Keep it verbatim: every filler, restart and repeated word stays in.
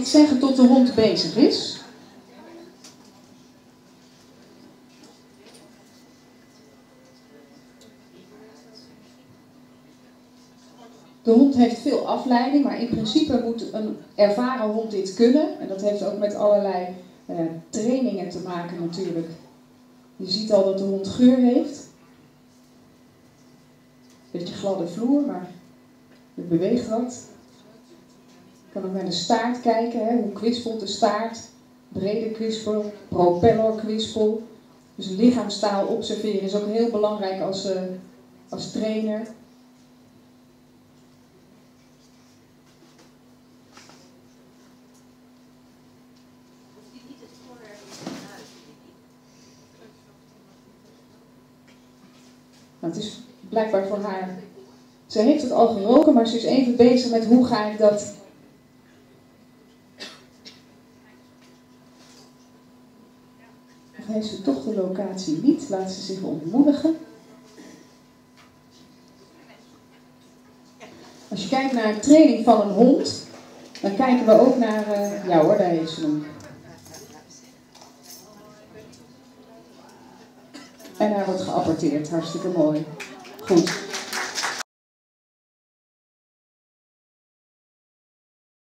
iets zeggen tot de hond bezig is. De hond heeft veel afleiding, maar in principe moet een ervaren hond dit kunnen. En dat heeft ook met allerlei uh, trainingen te maken natuurlijk. Je ziet al dat de hond geur heeft. Beetje gladde vloer, maar het beweegt wat. Je kan ook naar de staart kijken, hè? Hoe kwispelt de staart. Brede kwispel, propeller kwispel. Dus lichaamstaal observeren is ook heel belangrijk als, uh, als trainer. Nou, het is blijkbaar voor haar. Ze heeft het al geroken, maar ze is even bezig met hoe ga ik dat. Of heeft ze toch de locatie niet? Laat ze zich ontmoedigen. Als je kijkt naar een training van een hond, dan kijken we ook naar. Uh, ja hoor, daar heeft ze hem. En hij wordt geapporteerd, hartstikke mooi. Goed.